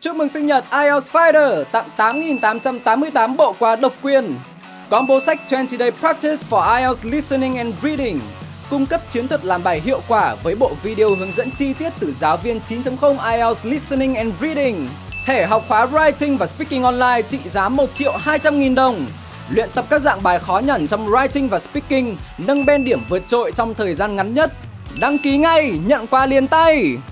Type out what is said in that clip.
Chúc mừng sinh nhật IELTS Fighter, tặng 8.888 bộ quà độc quyền. Combo sách 20 Day Practice for IELTS Listening and Reading, cung cấp chiến thuật làm bài hiệu quả với bộ video hướng dẫn chi tiết từ giáo viên 9.0 IELTS Listening and Reading. Thẻ học khóa Writing và Speaking Online trị giá 1.200.000 đồng. Luyện tập các dạng bài khó nhằn trong Writing và Speaking, nâng bên điểm vượt trội trong thời gian ngắn nhất. Đăng ký ngay, nhận quà liền tay!